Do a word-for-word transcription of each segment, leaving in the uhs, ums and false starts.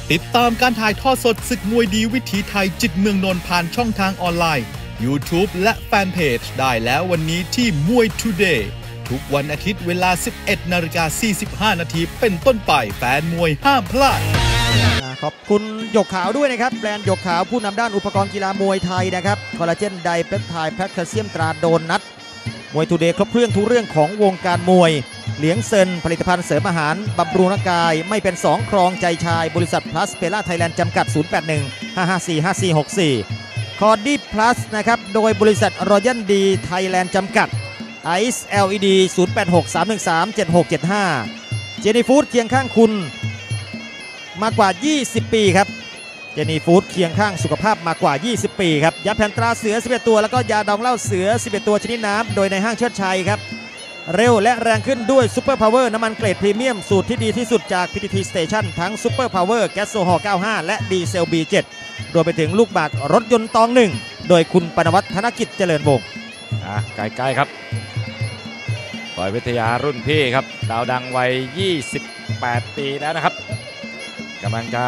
ติดตามการถ่ายทอดสดศึกมวยดีวิถีไทยจิตเมืองนนท์ผ่านช่องทางออนไลน์ YouTube และแฟนเพจได้แล้ววันนี้ที่มวย Today ทุกวันอาทิตย์เวลา สิบเอ็ดนาฬิกาสี่สิบห้านาทีเป็นต้นไปแฟนมวยห้ามพลาดขอบคุณหยกขาวด้วยนะครับแบรนด์หยกขาวผู้นำด้านอุปกรณ์กีฬามวยไทยนะครับคอลลาเจนไดเปปไทด์แพคแคลเซียมตราโดนนัทมวยทูเดย์ครบเครื่องทุกเรื่องของวงการมวยเหลียงเซินผลิตภัณฑ์เสริมอาหารบำรุงร่างกายไม่เป็นสองครองใจชายบริษัทพลัสเปล่าไทยแลนด์จำกัดศูนย์ แปด หนึ่ง ห้า ห้า สี่ ห้า สี่ หก สี่คอร์ดี้พลัสนะครับโดยบริษัทรอยัลดีไทยแลนด์จำกัดไอซ์ แอล อี ดี ศูนย์ แปด หก สาม หนึ่ง สาม เจ็ด หก เจ็ด ห้าเจนี่ฟู้ดเคียงข้างคุณมากกว่ายี่สิบปีครับเจนี่ฟู้ดเคียงข้างสุขภาพมากกว่ายี่สิบปีครับยาแผ่นตราเสือสิบเอ็ดตัวแล้วก็ยาดองเหล้าเสือสิบเอ็ดตัวชนิดน้ำโดยในห้างเชิดชัยครับเร็วและแรงขึ้นด้วยซูเปอร์พาวเวอร์น้ำมันเกรดพรีเมียมสูตรที่ดีที่สุดจาก พี ที ที Station ทั้งซูเปอร์พาวเวอร์แก๊สโซฮอล์เก้าสิบห้าและดีเซล บี เจ็ด รวมไปถึงลูกบาศก์รถยนต์ตองหนึ่งโดยคุณปนวัฒน์ธนกิจเจริญวงศ์อ่ะใกล้ๆครับปอยวิทยารุ่นพี่ครับดาวดังวัยยี่สิบแปดปีแล้วนะครับกำลังจะ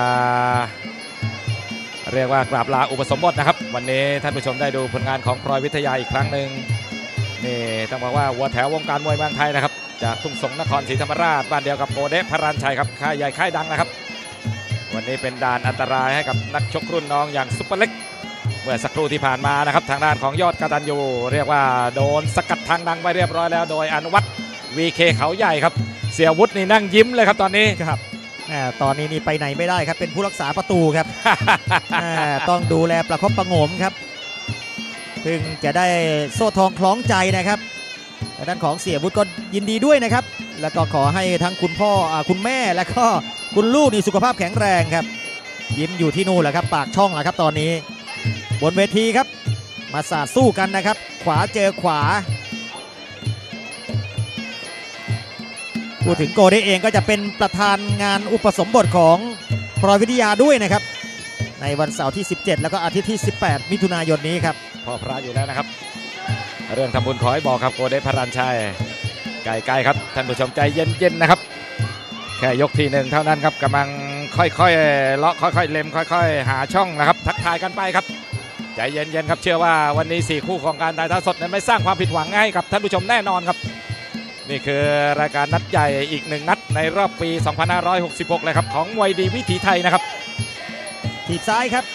เรียกว่ากราบลาอุปสมบทนะครับวันนี้ท่านผู้ชมได้ดูผลงานของพลอยวิทยาอีกครั้งหนึ่งนี่ต้องบอกว่าวัวแถววงการมวยเมืองไทยนะครับจากทุ่งสงนครศรีธรรมราชบ้านเดียวกับโกเดะพรัญชัยครับค่ายใหญ่ค่ายดังนะครับวันนี้เป็นด่านอันตรายให้กับนักชกรุ่นน้องอย่างซุปเปอร์เล็กเมื่อสักครู่ที่ผ่านมานะครับทางด้านของยอดกตัญญูเรียกว่าโดนสกัดทางดังไปเรียบร้อยแล้วโดยอนุวัฒน์ วี เค เขาใหญ่ครับเสี่ยวุฒินี่นั่งยิ้มเลยครับตอนนี้ครับตอนนี้นี่ไปไหนไม่ได้ครับเป็นผู้รักษาประตูครับ ต้องดูแลประคบประงมครับเพิ่งจะได้โซ่ทองคล้องใจนะครับด้านของเสี่ยวุฒิก็ยินดีด้วยนะครับแล้วก็ขอให้ทั้งคุณพ่อคุณแม่และก็คุณลูกนี่สุขภาพแข็งแรงครับยิ้มอยู่ที่นู่นแหละครับปากช่องแหละครับตอนนี้บนเวทีครับมาสาดสู้กันนะครับขวาเจอขวาพูดถึงโกเดเองก็จะเป็นประธานงานอุปสมบทของพลอยวิทยาด้วยนะครับในวันเสาร์ที่สิบเจ็ดแล้วก็อาทิตย์ที่สิบแปดมิถุนายนนี้ครับพ่อพระอยู่แล้วนะครับเรื่องทำบุญขอให้บอกครับโกเดพรัญชัยใกล้ๆครับท่านผู้ชมใจเย็นๆนะครับแค่ยกทีหนึ่งเท่านั้นครับกำลังค่อยๆเลาะค่อยๆเล็มค่อยๆหาช่องนะครับทักทายกันไปครับใจเย็นๆครับเชื่อว่าวันนี้สี่คู่ของการถ่ายทอดสดนั้นไม่สร้างความผิดหวังให้กับท่านผู้ชมแน่นอนครับนี่คือรายการนัดใหญ่อีกหนึ่งนัดในรอบปี สองพันห้าร้อยหกสิบหก เลยครับของมวยดีวิถีไทยนะครับถีบซ้ายครับ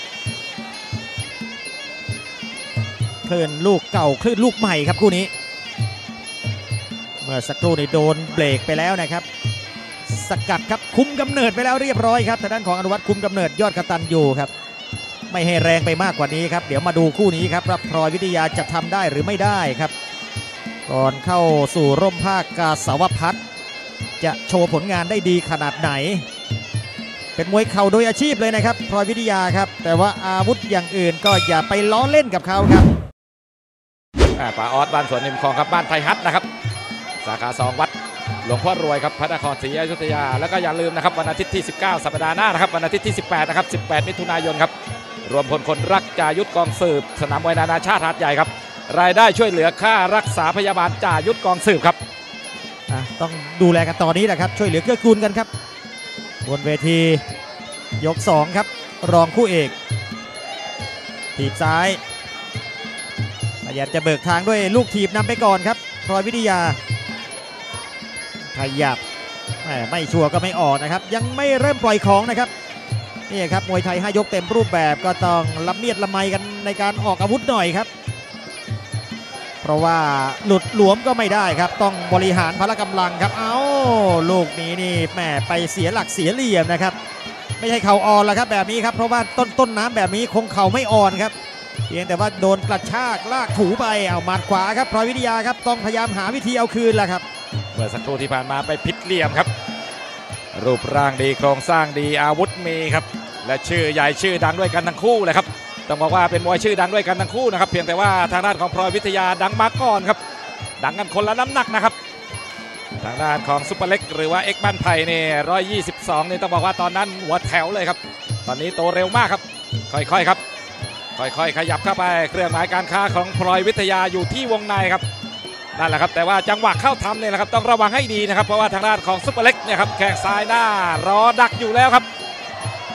คลื่นลูกเก่าคลื่นลูกใหม่ครับคู่นี้เมื่อสักครู่นี้โดนเบรกไปแล้วนะครับสกัดครับคุมกำเนิดไปแล้วเรียบร้อยครับทางด้านของอนุวัฒน์คุมกำเนิดยอดกตัญญูครับไม่ให้แรงไปมากกว่านี้ครับเดี๋ยวมาดูคู่นี้ครับว่าพลอยวิทยาจะทำได้หรือไม่ได้ครับก่อนเข้าสู่ร่มผ้ากาสาวพัฒน์จะโชว์ผลงานได้ดีขนาดไหนเป็นมวยเข่าโดยอาชีพเลยนะครับพลอยวิทยาครับแต่ว่าอาวุธอย่างอื่นก็อย่าไปล้อเล่นกับเขาครับป่าออสบ้านสวนนิมคลองครับบ้านไทยฮัทนะครับสาขาสองวัดหลวงพ่อรวยครับพระนครศรีอยุธยาแล้วก็อย่าลืมนะครับวันอาทิตย์ที่สิบเก้าสัปดาห์หน้านะครับวันอาทิตย์ที่สิบแปดนะครับสิบแปดมิถุนายนครับรวมพลคนรักจ่ายุทธกองสืบสนามมวยนานาชาติหาดใหญ่ครับรายได้ช่วยเหลือค่ารักษาพยาบาลจ่ายุทธกองสืบครับต้องดูแลกันตอนนี้แหละครับช่วยเหลือเกื้อกูลกันครับบนเวทียกสองครับรองคู่เอกถีบซ้ายพยายามจะเบิกทางด้วยลูกถีบนำไปก่อนครับพลอยวิทยาขยับไม่ชัวร์ก็ไม่ออกนะครับยังไม่เริ่มปล่อยของนะครับนี่ครับมวยไทยห้ายกเต็มรูปแบบก็ต้องละเมียดละไมกันในการออกอาวุธหน่อยครับเพราะว่าหลุดหลวมก็ไม่ได้ครับต้องบริหารพละกำลังครับเอาลูกนี้นี่แหมไปเสียหลักเสียเหลี่ยมนะครับไม่ใช่เข่าอ่อนแล้วครับแบบนี้ครับเพราะว่าต้นต้นน้ำแบบนี้คงเข่าไม่อ่อนครับเพียงแต่ว่าโดนกระชากลากถูไปเอาหมัดขวาครับพลอยวิทยาครับต้องพยายามหาวิธีเอาคืนแหละครับเมื่อสักครู่ที่ผ่านมาไปพลิกเหลี่ยมครับรูปร่างดีโครงสร้างดีอาวุธมีครับและชื่อใหญ่ชื่อดังด้วยกันทั้งคู่เลยครับต้องบอกว่าเป็นมวยชื่อดังด้วยกันทั้งคู่นะครับเพียงแต่ว่าทางด้านของพลอยวิทยาดังมาก่อนครับดังกันคนละน้ำหนักนะครับทางด้านของซุปเปอร์เล็กหรือว่าเอ็กบ้านไผ่เนี่ยหนึ่งร้อยยี่สิบสองนี่ต้องบอกว่าตอนนั้นหัวแถวเลยครับตอนนี้โตเร็วมากครับค่อยๆครับค่อยๆขยับเข้าไปเครื่องหมายการค้าของพลอยวิทยาอยู่ที่วงในครับนั่นแหละครับแต่ว่าจังหวะเข้าทำเนี่ยนะครับต้องระวังให้ดีนะครับเพราะว่าทางด้านของซุปเปอร์เล็กเนี่ยครับแข้งซ้ายหน้ารอดักอยู่แล้วครับ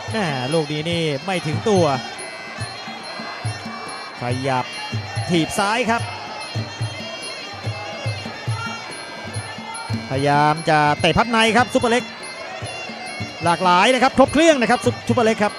แหมลูกนี้นี่ไม่ถึงตัวขยับถีบซ้ายครับพยายามจะเตะพัดในครับซุปเปอร์เล็กหลากหลายนะครับครบเครื่องนะครับซุปเปอร์เล็กครับ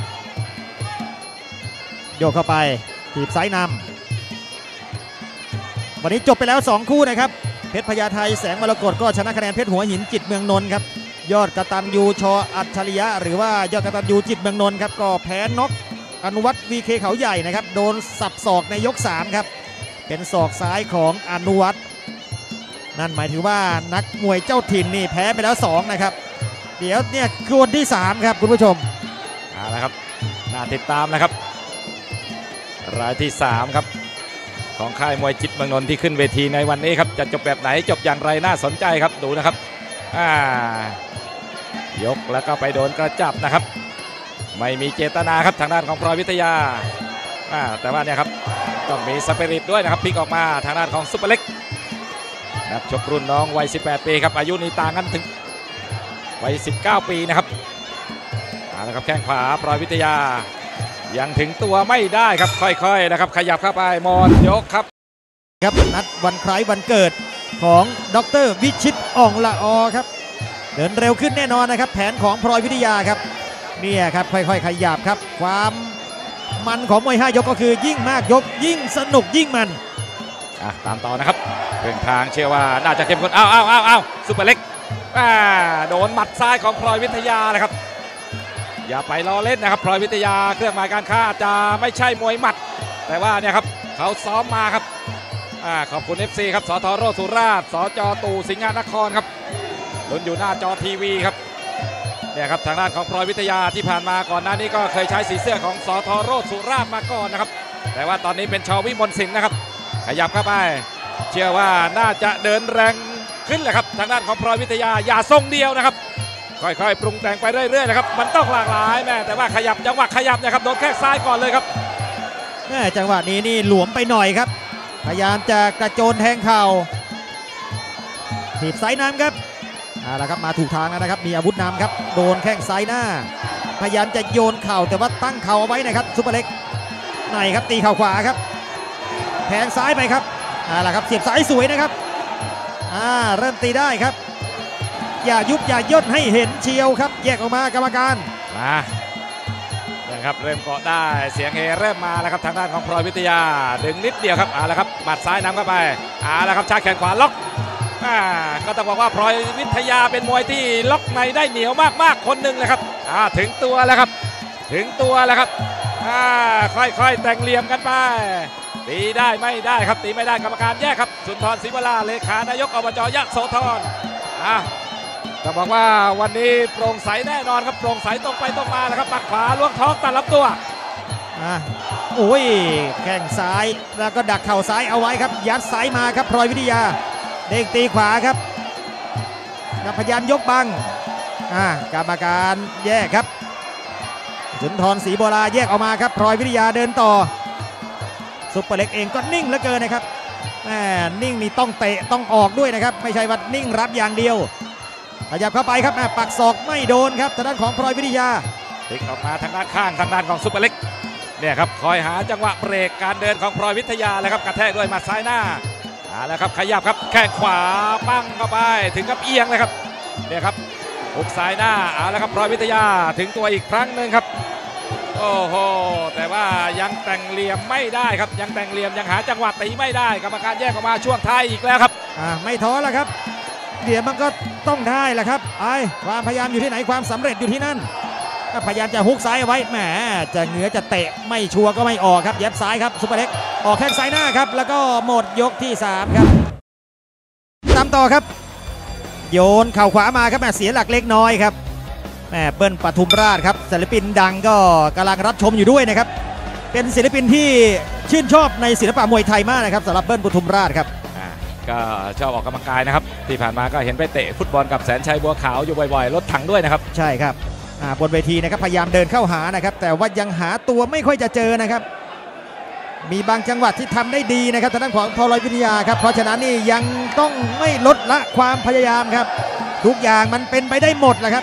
โยกเข้าไปถีบซ้ายนำวันนี้จบไปแล้วสองคู่นะครับเพชรพญาไทแสงมรกตก็ชนะคะแนนเพชรหัวหินจิตเมืองนนท์ครับยอดกตัญญูชอัจฉริยะหรือว่ายอดกตัญญูจิตเมืองนนท์ครับก็แพ้น็อกอนุวัฒน์ วี เค เขาใหญ่นะครับโดนสับศอกในยกสามครับเป็นศอกซ้ายของอนุวัฒน์นั่นหมายถึงว่านักมวยเจ้าถิ่นนี่แพ้ไปแล้วสองนะครับเดี๋ยวเนี่ยคือวันที่สามครับคุณผู้ชมเอาละครับน่าติดตามนะครับรายที่สามครับของค่ายมวยจิตเมืองนนท์ที่ขึ้นเวทีในวันนี้ครับจะจบแบบไหนจบอย่างไรน่าสนใจครับดูนะครับอ่ายกแล้วก็ไปโดนกระจับนะครับไม่มีเจตนาครับทางด้านของพลอยวิทยาอ่าแต่ว่าเนี่ยครับต้องมีสปิริตด้วยนะครับพลิกออกมาทางด้านของซุปเปอร์เล็กนักชกรุ่นน้องวัยสิบแปดปีครับอายุนี่ต่างกันถึงวัยสิบเก้าปีนะครับเอาละครับแข้งขวาพลอยวิทยายังถึงตัวไม่ได้ครับค่อยๆนะครับขยับเข้าไปมอนยกครับครับนัดวันคล้ายวันเกิดของดร.วิชิตอ่องละออครับเดินเร็วขึ้นแน่นอนนะครับแผนของพลอยวิทยาครับเนี่ยครับค่อยๆขยับครับความมันของมวยห้ายกก็คือยิ่งมากยกยิ่งสนุกยิ่งมันอ่ะตามต่อนะครับเรื่องทางเชื่อว่าน่าจะเข้มข้นอ้าวอ้าวอ้าวอ้าวซุปเปอร์เล็กอ่าโดนหมัดซ้ายของพลอยวิทยาเลยครับอย่าไปล้อเล่นนะครับพลอยวิทยาเครื่องหมายการค้าอาจจะไม่ใช่มวยหมัดแต่ว่าเนี่ยครับเขาซ้อมมาครับอ่าขอบคุณ เอฟ ซี ครับสทโรสุราษฎร์สจตู่สิงห์นครครับลุ้นอยู่หน้าจอทีวีครับเนี่ยครับทางด้านของพลอยวิทยาที่ผ่านมาก่อนหน้านี้ก็เคยใช้สีเสื้อของสทโรสุราษฎร์มาก่อนนะครับแต่ว่าตอนนี้เป็นชวิมลสินนะครับขยับเข้าไปเชื่อว่าน่าจะเดินแรงขึ้นแหละครับทางด้านของพลอยวิทยาอย่าทรงเดียวนะครับค่อยๆปรุงแต่งไปเรื่อยๆนะครับมันต้องหลากหลายแม่แต่ว่าขยับจังหวะขยับนะครับโดนแข้งซ้ายก่อนเลยครับแม่จังหวะนี้นี่หลวมไปหน่อยครับพยายามจะกระโจนแทงเข่าถีบซ้ายน้ำครับเอาละครับมาถูกทางแล้วนะครับมีอาวุธนำครับโดนแข้งซ้ายหน้าพยายามจะโยนเข่าแต่ว่าตั้งเข่าเอาไว้นะครับซุปเปอร์เล็กไหนครับตีเข่าขวาครับแทงซ้ายไปครับเอาละครับเสียบซ้ายสวยนะครับอ่าเริ่มตีได้ครับอย่ายุบอย่าย่นให้เห็นเชียวครับแยกออกมากรรมการมานะครับเริ่มเกาะได้เสียงเฮเริ่มมาแล้วครับทางด้านของพลอยวิทยาดึงนิดเดียวครับเอาละครับหมัดซ้ายนำเข้าไปเอาละครับชาแขนขวาล็อกอ่าก็ต้องบอกว่าพลอยวิทยาเป็นมวยที่ล็อกในได้เหนียวมากๆคนหนึ่งเลยครับอ่าถึงตัวแล้วครับถึงตัวแล้วครับอ่าค่อยๆแต่งเหลี่ยมกันไปตีได้ไม่ได้ครับตีไม่ได้กรรมการแยกครับสุนทรศรีวราเลขานายกอบจยะโสธรอ่าต้องบอกว่าวันนี้โปร่งใสแน่นอนครับโปร่งใสตรงไปตรงมาแล้วครับปักขวาล้วงท้องตัดลำตัวอ่าโอ้ยแข้งซ้ายแล้วก็ดักเข่าซ้ายเอาไว้ครับยัดซ้ายมาครับพลอยวิทยาเด้งตีขวาครับพยายามยกบังอ่ากรรมการแยกครับสุนทรศรีโบราแยกออกมาครับพลอยวิทยาเดินต่อซุปเปอร์เล็กเองก็นิ่งเหลือเกินนะครับแหมนิ่งนี่ต้องเตะต้องออกด้วยนะครับไม่ใช่ว่านิ่งรับอย่างเดียวขยับเข้าไปครับปักศอกไม่โดนครับทางด้านของพลอยวิทยาพลิกออกมาทางด้านข้างทางด้านของซุปเปอร์เล็กเนี่ยครับคอยหาจังหวะเบรกการเดินของพลอยวิทยาเลยครับกระแทกด้วยหมัดซ้ายหน้าเอาละครับขยับครับแข้งขวาปั้งเข้าไปถึงกับเอียงเลยครับเนี่ยครับหุกซ้ายหน้าเอาละครับพลอยวิทยาถึงตัวอีกครั้งหนึ่งครับโอ้โหแต่ว่ายังแต่งเหลี่ยมไม่ได้ครับยังแต่งเหลี่ยมยังหาจังหวะตีไม่ได้กรรมการแยกออกมาช่วงท้ายอีกแล้วครับอ่าไม่ท้อแล้วครับเดี๋ยวมันก็ต้องได้แหละครับไอ้ความพยายามอยู่ที่ไหนความสำเร็จอยู่ที่นั่นพยายามจะฮุกซ้ายเอาไว้แหมจะเหนือจะเตะไม่ชัวร์ก็ไม่ออกครับยับซ้ายครับซุปเปอร์เล็กออกแข้งซ้ายหน้าครับแล้วก็หมดยกที่สามครับตามต่อครับโยนเข่าขวามาครับแหมเสียหลักเล็กน้อยครับแหมเบิ้ลปทุมราชครับศิลปินดังก็กำลังรับชมอยู่ด้วยนะครับเป็นศิลปินที่ชื่นชอบในศิลปะมวยไทยมากนะครับสำหรับเบิ้ลปทุมราชครับก็ชอบออกกำลังกายนะครับที่ผ่านมาก็เห็นไปเตะฟุตบอลกับแสนชัยบัวขาวอยู่บ่อยๆรถถังด้วยนะครับใช่ครับบนเวทีนะครับพยายามเดินเข้าหานะครับแต่ว่ายังหาตัวไม่ค่อยจะเจอนะครับมีบางจังหวะที่ทำได้ดีนะครับทางด้านของพลอยวิทยาครับเพราะฉะนั้นนี่ยังต้องไม่ลดละความพยายามครับทุกอย่างมันเป็นไปได้หมดแหละครับ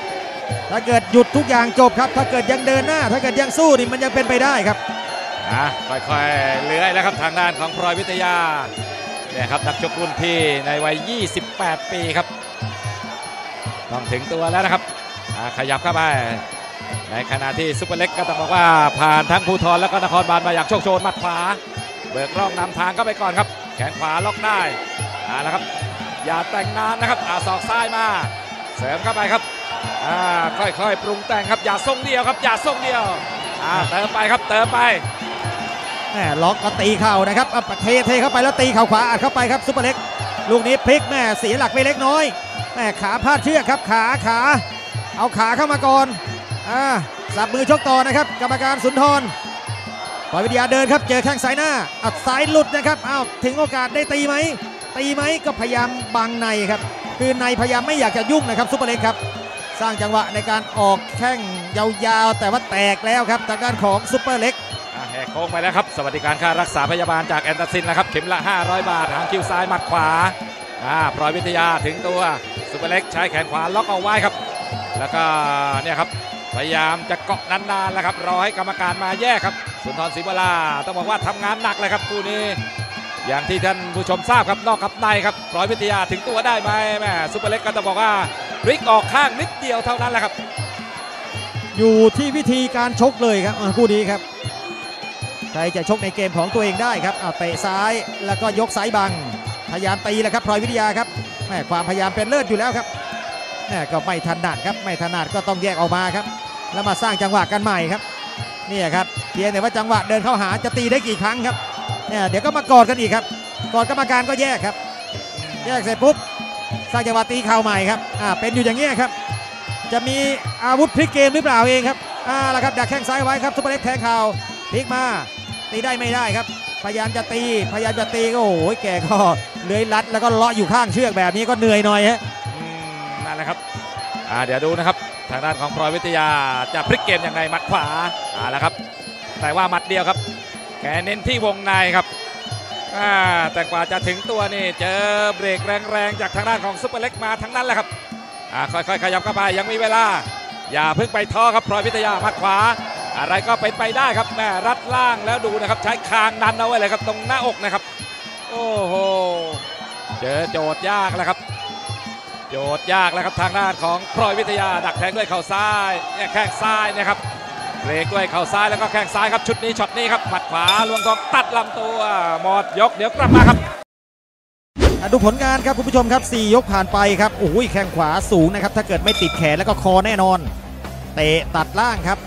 ถ้าเกิดหยุดทุกอย่างจบครับถ้าเกิดยังเดินหน้าถ้าเกิดยังสู้นี่มันยังเป็นไปได้ครับอ่ะค่อยๆเลื้อยแล้วครับทางด้านของพลอยวิทยาเนี่ยครับนักชกรุ่นพี่ในวัยยี่สิบแปดปีครับต้องถึงตัวแล้วนะครับขยับเข้าไปในขณะที่ซุปเปอร์เล็กก็ต้องบอกว่าผ่านทั้งภูธรแล้วก็นครบาลมาอย่างโชคโชนหมัดขวาเบิกร่องนำทางเข้าไปก่อนครับแขนขวาล็อกได้อ่าแล้วครับอย่าแต่งนานนะครับอ่าศอกซ้ายมาเสริมเข้าไปครับอ่าค่อยๆปรุงแต่งครับอย่าทรงเดียวครับอย่าทรงเดียวอ่าเติมไปครับเติมไปแหมล็อกก็ตีเข่านะครับเทเทเข้าไปแล้วตีเข่าขวาอัดเข้าไปครับซุปเปอร์เล็กลูกนี้พลิกแม่เสียหลักไปเล็กน้อยแม่ขาพาดเชือกครับขาขาเอาขาเข้ามาก่อนอ่าสับมือชกต่อนะครับกรรมการสุนทรพลอยวิทยาเดินครับเจอแข้งซ้ายหน้าอัดซ้ายหลุดนะครับอ้าวถึงโอกาสได้ตีไหมตีไหมก็พยายามบังในครับคือในพยายามไม่อยากจะยุ่งนะครับซุปเปอร์เล็กครับสร้างจังหวะในการออกแข้งยาวๆแต่ว่าแตกแล้วครับทางด้านของซุปเปอร์เล็กแหกโค้งไปแล้วครับสวัสดิการค่ารักษาพยาบาลจากแอนตาซินนะครับเข็มละห้าร้อยบาทหางคิ้วซ้ายหมัดขวาอ่าพลอยวิทยาถึงตัวซุปเปอร์เล็กใช้แขนขวาล็อกเอาไว้ครับแล้วก็เนี่ยครับพยายามจะเกาะนานๆแล้วครับรอให้กรรมการมาแยกครับสุนทรศรีวราต้องบอกว่าทำงานหนักเลยครับคู่นี้อย่างที่ท่านผู้ชมทราบครับนอกกับในครับพลอยวิทยาถึงตัวได้ไหมแม่ซุปเปอร์เล็กก็ต้องบอกว่าพลิกออกข้างนิดเดียวเท่านั้นแหละครับอยู่ที่วิธีการชกเลยครับคู่นี้ครับใครจะชกในเกมของตัวเองได้ครับเตะซ้ายแล้วก็ยกซ้ายบังพยายามตีแล้วครับพลอยวิทยาครับแม่ความพยายามเป็นเลิศอยู่แล้วครับแม่ก็ไม่ถนัดครับไม่ถนัดก็ต้องแยกออกมาครับแล้วมาสร้างจังหวะกันใหม่ครับนี่ครับเพียงแต่ว่าจังหวะเดินเข้าหาจะตีได้กี่ครั้งครับเนี่ยเดี๋ยวก็มากอดกันอีกครับกอดกรรมการก็แยกครับแยกเสร็จปุ๊บสร้างจังหวะตีเข่าใหม่ครับอ่าเป็นอยู่อย่างนี้ครับจะมีอาวุธพลิกเกมหรือเปล่าเองครับอ่าแล้วครับดักแข้งซ้ายไว้ครับซุปเปอร์เล็กแทงเข่าพลิกมาตีได้ไม่ได้ครับพยายามจะตีพยายามจะตีก็โอ้ยแกก็เลื้อยลัดแล้วก็เลาะอยู่ข้างเชือกแบบนี้ก็เหนื่อยหน่อยฮะนั่นแหละครับอ่าเดี๋ยวดูนะครับทางด้านของพลอยวิทยาจะพลิกเกมยังไงหมัดขวาอ่าแล้วครับแต่ว่าหมัดเดียวครับแกเน้นที่วงในครับอ่าแต่กว่าจะถึงตัวนี่เจอเบรกแรงๆจากทางด้านของซุปเปอร์เล็กมาทั้งนั้นแหละครับอ่าค่อยๆขยับเข้าไปยังมีเวลาอย่าเพิ่งไปท้อครับพลอยวิทยาหมัดขวาอะไรก็เป็นไปได้ครับแม่รัดล่างแล้วดูนะครับใช้คางดันเอาไว้เลยครับตรงหน้าอกนะครับโอ้โหเจอโจทย์ยากแล้วครับโจทย์ยากแล้วครับทางด้านของพลอยวิทยาดักแทงด้วยเข่าซ้ายแข้งซ้ายนะครับเบรกด้วยเข่าซ้ายแล้วก็แข้งซ้ายครับชุดนี้ช็อตนี้ครับหมัดขวาลวงทองตัดลำตัวหมดยกเดี๋ยวกลับมาครับดูผลงานครับคุณผู้ชมครับสี่ยกผ่านไปครับโอ้ยแข้งขวาสูงนะครับถ้าเกิดไม่ติดแขนแล้วก็คอแน่นอนเตะตัดล่างครับ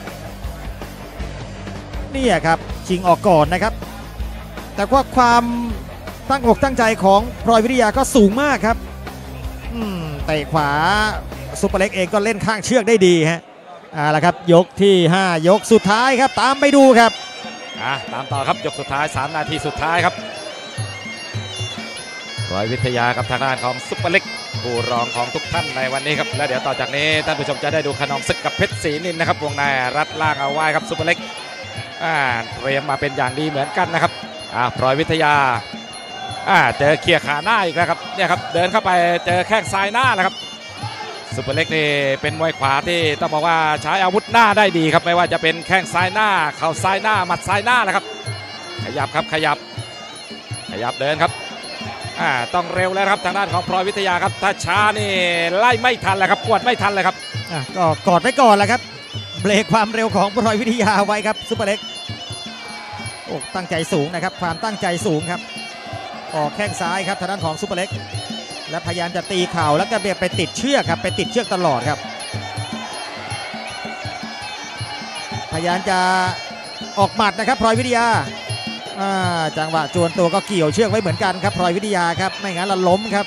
นี่ครับชิงออกก่อนนะครับแต่ว่าความตั้งอกตั้งใจของพลอยวิทยาก็สูงมากครับอืมเตะขวาซุปเปอร์เล็กเองก็เล่นข้างเชือกได้ดีฮะอ่าละครับยกที่ห้ายกสุดท้ายครับตามไปดูครับอ่าตามต่อครับยกสุดท้ายสามนาทีสุดท้ายครับพลอยวิทยากับทางด้านของซุปเปอร์เล็กผู้รองของทุกท่านในวันนี้ครับและเดี๋ยวต่อจากนี้ท่านผู้ชมจะได้ดูขนองศึกกับเพชรศรีนินนะครับวงในรัดล่างเอาไว้ครับซุปเปอร์เล็กเตรียมมาเป็นอย่างดีเหมือนกันนะครับพลอยวิทยาเจอเขี่ยขาหน้าอีกแล้วครับเนี่ยครับเดินเข้าไปเจอแข้งซ้ายหน้าแล้วครับซุปเปอร์เล็กนี่เป็นมวยขวาที่ต้องบอกว่าใช้อาวุธหน้าได้ดีครับไม่ว่าจะเป็นแข้งซ้ายหน้าเข่าซ้ายหน้าหมัดซ้ายหน้านะครับขยับครับขยับขยับเดินครับต้องเร็วแล้วครับทางด้านของพลอยวิทยาครับถ้าช้านี่ไล่ไม่ทันเลยครับกวดไม่ทันเลยครับก็กอดไว้ก่อนแหละครับเบรกความเร็วของพลอยวิทยาไว้ครับซุปเปอร์เล็กโอ้ตั้งใจสูงนะครับความตั้งใจสูงครับออกแข้งซ้ายครับทางด้านของซุปเปอร์เล็กและพยายามจะตีเข่าแล้วก็เบียดไปติดเชือกครับไปติดเชือกตลอดครับพยายามจะออกหมัดนะครับพลอยวิทยาจังหวะจวนตัวก็เกี่ยวเชือกไว้เหมือนกันครับพลอยวิทยาครับไม่งั้นเราล้มครับ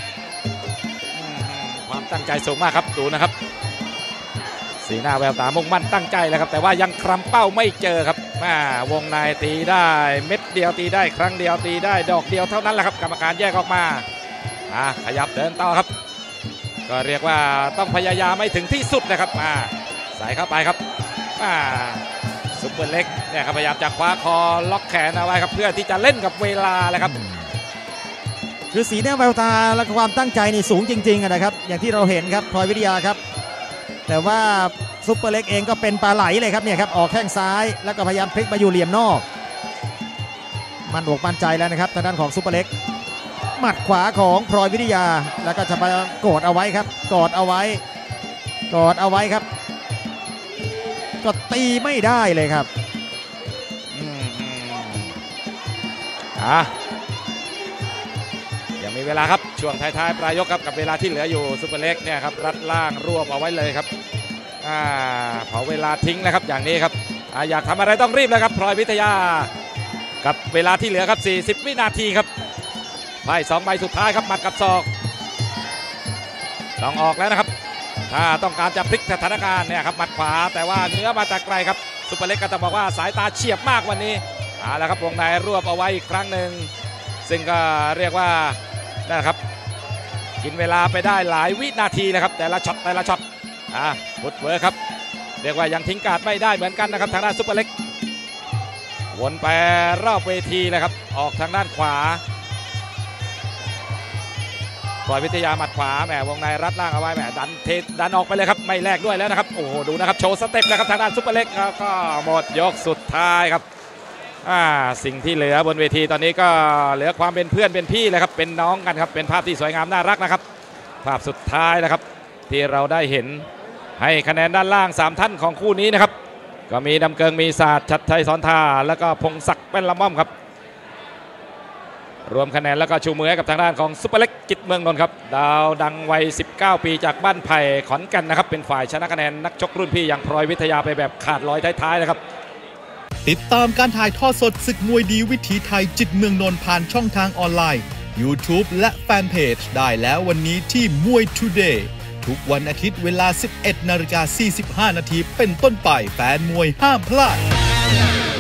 ความตั้งใจสูงมากครับดูนะครับสีหน้าแววตามุ่งมั่นตั้งใจแล้วครับแต่ว่ายังคลำเป้าไม่เจอครับวงในตีได้เม็ดเดียวตีได้ครั้งเดียวตีได้ดอกเดียวเท่านั้นแหละครับกรรมการแยกออกมาขยับเดินต่อครับก็เรียกว่าต้องพยายามไม่ถึงที่สุดนะครับมาใส่เข้าไปครับซุปเปอร์เล็กเนี่ยครับพยายามจะคว้าคอล็อกแขนเอาไว้ครับเพื่อที่จะเล่นกับเวลาเลยครับคือสีหน้าแววตาและความตั้งใจนี่สูงจริงๆนะครับอย่างที่เราเห็นครับพลอยวิทยาครับแต่ว่าซุปเปอร์เล็กเองก็เป็นปลาไหลเลยครับเนี่ยครับออกแข้งซ้ายแล้วก็พยายามพลิกมาอยู่เหลี่ยมนอกมันอกมั่นใจแล้วนะครับทางด้านของซุปเปอร์เล็กหมัดขวาของพลอยวิทยาแล้วก็จะมากดเอาไว้ครับกดเอาไว้กดเอาไว้ครับก็ตีไม่ได้เลยครับอืมอ่ะยังมีเวลาครับช่วงท้ายๆปลายยกครับกับเวลาที่เหลืออยู่ซุปเปอร์เล็กเนี่ยครับรัดล่างรวบเอาไว้เลยครับอ่าเผาเวลาทิ้งนะครับอย่างนี้ครับอ่าอยากทำอะไรต้องรีบเลยครับพลอยวิทยากับเวลาที่เหลือครับสี่สิบวินาทีครับไพ่สองใบสุดท้ายครับหมัดกับศอกต้องออกแล้วนะครับถ้าต้องการจะพลิกสถานการณ์เนี่ยครับหมัดขวาแต่ว่าเนื้อมาแต่ไกลครับซุปเปอร์เล็กก็จะบอกว่าสายตาเฉียบมากวันนี้เอาละครับวงในรวบเอาไว้อีกครั้งหนึ่งซึ่งก็เรียกว่านะครับกินเวลาไปได้หลายวินาทีนะครับแต่ละช็อตแต่ละช็อตอ่าฟุตเวิร์คครับเรียกว่ายังทิ้งการ์ดไม่ได้เหมือนกันนะครับทางด้านซุปเปอร์เล็กวนไปรอบเวทีเลยครับออกทางด้านขวาพลอยวิทยาหมัดขวาแหมวงในรัดล่างเอาไว้แหมดันเทดันออกไปเลยครับไม่แลกด้วยแล้วนะครับโอ้โหดูนะครับโชว์สเต็ปแล้วครับทางด้านซุปเปอร์เล็กแล้วก็หมดยกสุดท้ายครับอ่าสิ่งที่เหลือบนเวทีตอนนี้ก็เหลือความเป็นเพื่อนเป็นพี่เลยครับเป็นน้องกันครับเป็นภาพที่สวยงามน่ารักนะครับภาพสุดท้ายนะครับที่เราได้เห็นให้คะแนนด้านล่างสามท่านของคู่นี้นะครับก็มีดำเกิงมีศาสตร์ชัดชัยสอนทาแล้วก็พงศักดิ์เป็นละม่อมครับรวมคะแนนแล้วก็ชูมือให้กับทางด้านของซุปเปอร์เล็กกิจเมืองนนท์ครับดาวดังวัยสิบเก้าปีจากบ้านไผ่ขอนแก่นนะครับเป็นฝ่ายชนะคะแนนนักชกรุ่นพี่อย่างพลอยวิทยาไปแบบขาดลอยท้ายๆนะครับติดตามการถ่ายทอดสดศึกมวยดีวิถีไทยจิตเมืองนนท์ผ่านช่องทางออนไลน์ YouTube และแฟนเพจได้แล้ววันนี้ที่มวย Today ทุกวันอาทิตย์เวลา สิบเอ็ดนาฬิกาสี่สิบห้านาทีเป็นต้นไปแฟนมวยห้ามพลาด